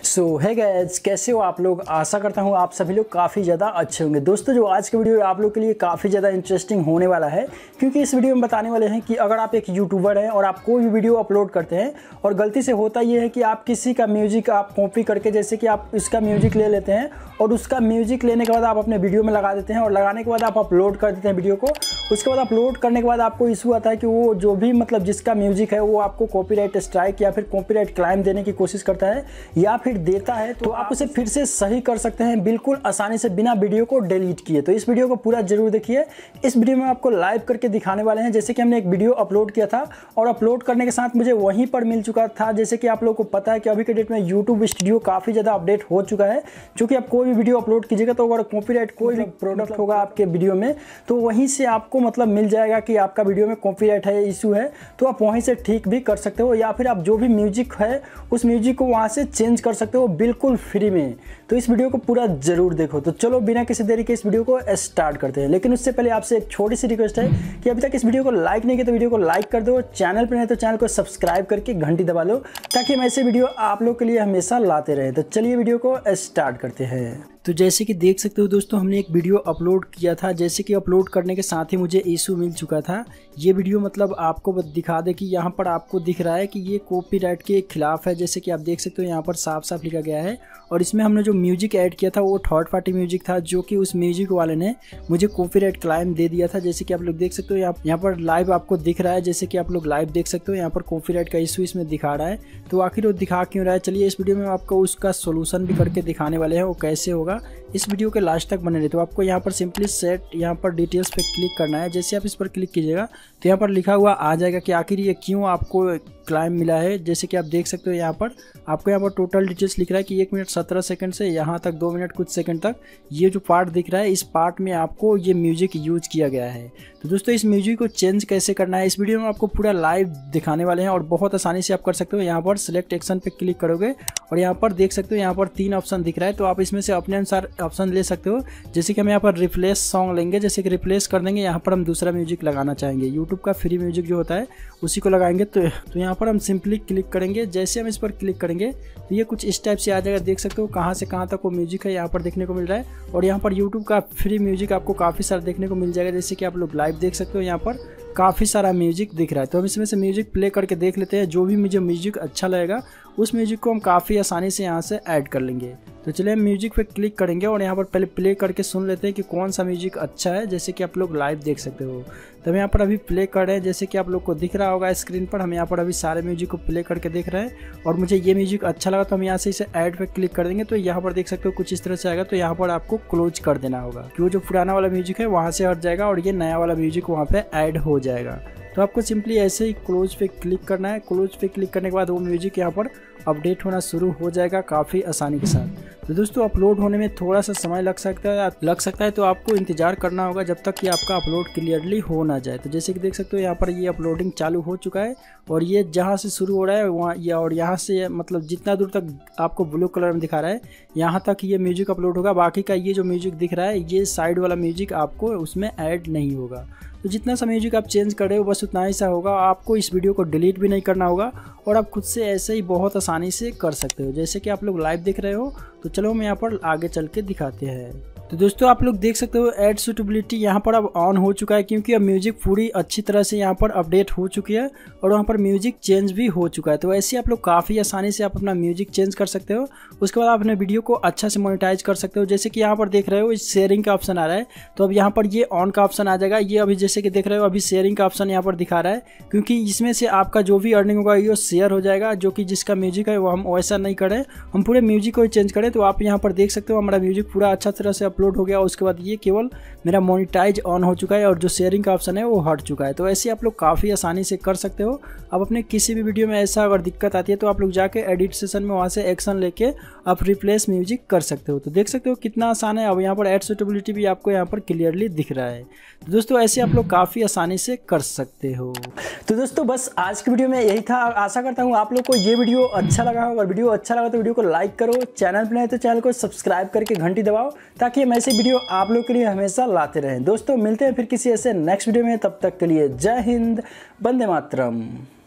सो है गाइस, कैसे हो आप लोग। आशा करता हूँ आप सभी लोग काफ़ी ज़्यादा अच्छे होंगे। दोस्तों, जो आज का वीडियो आप लोग के लिए काफ़ी ज़्यादा इंटरेस्टिंग होने वाला है, क्योंकि इस वीडियो में बताने वाले हैं कि अगर आप एक यूट्यूबर हैं और आप कोई भी वीडियो अपलोड करते हैं और गलती से होता ये है कि आप किसी का म्यूजिक आप कॉपी करके, जैसे कि आप इसका म्यूजिक ले लेते हैं और उसका म्यूजिक लेने के बाद आप अपने वीडियो में लगा देते हैं और लगाने के बाद आप अपलोड कर देते हैं वीडियो को। उसके बाद अपलोड करने के बाद आपको इशू आता है कि वो जो भी मतलब जिसका म्यूजिक है वो आपको कॉपीराइट स्ट्राइक या फिर कॉपीराइट क्लाइम देने की कोशिश करता है या फिर देता है, तो आप उसे फिर से सही कर सकते हैं बिल्कुल आसानी से बिना वीडियो को डिलीट किए। तो इस वीडियो को पूरा जरूर देखिए। इस वीडियो में आपको लाइव करके दिखाने वाले हैं। जैसे कि हमने एक वीडियो अपलोड किया था और अपलोड करने के साथ मुझे वहीं पर मिल चुका था। जैसे कि आप लोगों को पता है कि अभी के डेट में यूट्यूब स्टूडियो काफ़ी ज़्यादा अपडेट हो चुका है, क्योंकि आप कोई भी वीडियो अपलोड कीजिएगा तो अगर कॉपीराइट कोई भी प्रोडक्ट होगा आपके वीडियो में तो वहीं से आपको मतलब मिल जाएगा कि आपका वीडियो में कॉपीराइट है, इशू है, तो आप वहीं से ठीक भी कर सकते हो या फिर आप जो भी म्यूजिक है उस म्यूजिक को वहाँ से चेंज कर सकते हो बिल्कुल फ्री में। तो इस वीडियो को पूरा जरूर देखो। तो चलो बिना किसी देरी के इस वीडियो को स्टार्ट करते हैं। लेकिन उससे पहले आपसे एक छोटी सी रिक्वेस्ट है कि अभी तक इस वीडियो को लाइक नहीं किया तो वीडियो को लाइक कर दो, चैनल पर नहीं तो चैनल को सब्सक्राइब करके घंटी दबा लो, ताकि हम ऐसे वीडियो आप लोग के लिए हमेशा लाते रहे। तो चलिए वीडियो को स्टार्ट करते हैं। तो जैसे कि देख सकते हो दोस्तों, हमने एक वीडियो अपलोड किया था। जैसे कि अपलोड करने के साथ ही मुझे इशू मिल चुका था। ये वीडियो मतलब आपको दिखा दे कि यहाँ पर आपको दिख रहा है कि ये कॉपीराइट के खिलाफ है। जैसे कि आप देख सकते हो यहाँ पर साफ साफ लिखा गया है। और इसमें हमने जो म्यूजिक ऐड किया था वो थर्ड पार्टी म्यूजिक था, जो कि उस म्यूजिक वाले ने मुझे कॉपीराइट क्लाइम दे दिया था। जैसे कि आप लोग देख सकते हो यहाँ पर लाइव आपको दिख रहा है। जैसे कि आप लोग लाइव देख सकते हो यहाँ पर कॉपीराइट का इशू इसमें दिखा रहा है। तो आखिर वो दिखा क्यों रहा है, चलिए इस वीडियो में आपको उसका सोल्यूशन भी करके दिखाने वाले हैं। वो कैसे होगा इस वीडियो के लास्ट तक बने रहे। तो आपको यहाँ पर सिंपली सेट यहाँ पर डिटेल्स पे क्लिक करना है। जैसे आप इस पर क्लिक कीजिएगा तो यहाँ पर लिखा हुआ आ जाएगा कि आखिर ये क्यों आपको क्लाइम मिला है। जैसे कि आप देख सकते हो यहाँ पर आपको यहाँ पर टोटल डिटेल्स लिख रहा है कि 1 मिनट 17 सेकंड से यहाँ तक 2 मिनट कुछ सेकंड तक ये जो पार्ट दिख रहा है, इस पार्ट में आपको ये म्यूजिक यूज किया गया है। तो दोस्तों, इस म्यूजिक को चेंज कैसे करना है इस वीडियो में आपको पूरा लाइव दिखाने वाले हैं और बहुत आसानी से आप कर सकते हो। यहाँ पर सिलेक्ट एक्शन पे क्लिक करोगे और यहाँ पर देख सकते हो यहाँ पर 3 ऑप्शन दिख रहा है। तो आप इसमें से अपने अनुसार ऑप्शन ले सकते हो। जैसे कि हम यहाँ पर रिप्लेस सॉन्ग लेंगे, जैसे कि रिप्लेस कर देंगे, यहाँ पर हम दूसरा म्यूजिक लगाना चाहेंगे, यूट्यूब का फ्री म्यूजिक जो होता है उसी को लगाएंगे। तो यहाँ पर हम सिंपली क्लिक करेंगे। जैसे हम इस पर क्लिक करेंगे तो ये कुछ इस टाइप से आ जाएगा। देख सकते हो कहाँ से कहाँ तक वो म्यूजिक है यहाँ पर देखने को मिल रहा है। और यहाँ पर यूट्यूब का फ्री म्यूजिक आपको काफ़ी सारा देखने को मिल जाएगा। जैसे कि आप लोग लाइव देख सकते हो यहाँ पर काफ़ी सारा म्यूजिक दिख रहा है। तो हम इसमें से म्यूजिक प्ले करके देख लेते हैं। जो भी मुझे म्यूजिक अच्छा लगेगा उस म्यूजिक को हम काफ़ी आसानी से यहाँ से ऐड कर लेंगे। तो चलिए हम म्यूजिक पे क्लिक करेंगे और यहाँ पर पहले प्ले करके सुन लेते हैं कि कौन सा म्यूजिक अच्छा है। जैसे कि आप लोग लाइव देख सकते हो। तो हम यहाँ पर अभी प्ले कर रहे हैं। जैसे कि आप लोग को दिख रहा होगा स्क्रीन पर, हम यहाँ पर अभी सारे म्यूजिक को प्ले करके देख रहे हैं। और मुझे ये म्यूजिक अच्छा लगा तो हम यहाँ से इसे ऐड पे क्लिक कर देंगे। तो यहाँ पर देख सकते हो कुछ इस तरह से आएगा। तो यहाँ पर आपको क्लोज कर देना होगा, क्योंकि जो पुराना वाला म्यूजिक है वहाँ से हट जाएगा और ये नया वाला म्यूजिक वहाँ पे ऐड हो जाएगा। तो आपको सिंपली ऐसे ही क्लोज पे क्लिक करना है। क्लोज पे क्लिक करने के बाद वो म्यूजिक यहाँ पर अपडेट होना शुरू हो जाएगा काफ़ी आसानी के साथ। तो दोस्तों, अपलोड होने में थोड़ा सा समय लग सकता है तो आपको इंतज़ार करना होगा जब तक कि आपका अपलोड क्लियरली हो ना जाए। तो जैसे कि देख सकते हो यहाँ पर ये अपलोडिंग चालू हो चुका है और ये जहाँ से शुरू हो रहा है वहाँ और यहाँ से मतलब जितना दूर तक आपको ब्लू कलर में दिखा रहा है यहाँ तक ये म्यूजिक अपलोड होगा। बाकी का ये जो म्यूजिक दिख रहा है ये साइड वाला म्यूजिक आपको उसमें ऐड नहीं होगा। तो जितना सा म्यूजिक आप चेंज कर रहे हो बस उतना ही सा होगा। आपको इस वीडियो को डिलीट भी नहीं करना होगा और आप खुद से ऐसे ही बहुत आसानी से कर सकते हो। जैसे कि आप लोग लाइव देख रहे हो। तो चलो हम यहाँ पर आगे चल के दिखाते हैं। तो दोस्तों, आप लोग देख सकते हो ऐड सूटेबिलिटी यहाँ पर अब ऑन हो चुका है, क्योंकि अब म्यूजिक पूरी अच्छी तरह से यहाँ पर अपडेट हो चुकी है और वहाँ पर म्यूजिक चेंज भी हो चुका है। तो ऐसे आप लोग काफ़ी आसानी से आप अपना म्यूजिक चेंज कर सकते हो। उसके बाद आप अपने वीडियो को अच्छा से मोनेटाइज कर सकते हो। जैसे कि यहाँ पर देख रहे हो शेयरिंग का ऑप्शन आ रहा है, तो अब यहाँ पर ये ऑन का ऑप्शन आ जाएगा। ये अभी जैसे कि देख रहे हो अभी शेयरिंग का ऑप्शन यहाँ पर दिखा रहा है, क्योंकि इसमें से आपका जो भी अर्निंग होगा ये शेयर हो जाएगा। जो कि जिसका म्यूजिक है वो हम वैसा नहीं करें, हम पूरे म्यूजिक को ही चेंज करें। तो आप यहाँ पर देख सकते हो हमारा म्यूजिक पूरा अच्छा तरह से अपलोड हो गया। उसके बाद ये केवल मेरा मोनेटाइज ऑन हो चुका है और जो शेयरिंग का ऑप्शन है वो हट चुका है। तो ऐसे आप लोग काफ़ी आसानी से कर सकते हो। अब अपने किसी भी वीडियो में ऐसा अगर दिक्कत आती है तो आप लोग जाके एडिट सेशन में वहाँ से एक्शन लेके आप रिप्लेस म्यूजिक कर सकते हो। तो देख सकते हो कितना आसान है। अब यहाँ पर ऐड सूटेबिलिटी भी आपको यहाँ पर क्लियरली दिख रहा है। तो दोस्तों, ऐसे आप लोग काफ़ी आसानी से कर सकते हो। तो दोस्तों, बस आज की वीडियो में यही था। आशा करता हूँ आप लोग को ये वीडियो अच्छा लगा हो। अगर वीडियो अच्छा लगा तो वीडियो को लाइक करो, चैनल पर नहीं तो चैनल को सब्सक्राइब करके घंटी दबाओ, ताकि हम ऐसे वीडियो आप लोग के लिए हमेशा लाते रहें। दोस्तों, मिलते हैं फिर किसी ऐसे नेक्स्ट वीडियो में। तब तक के लिए जय हिंद, वंदे मातरम।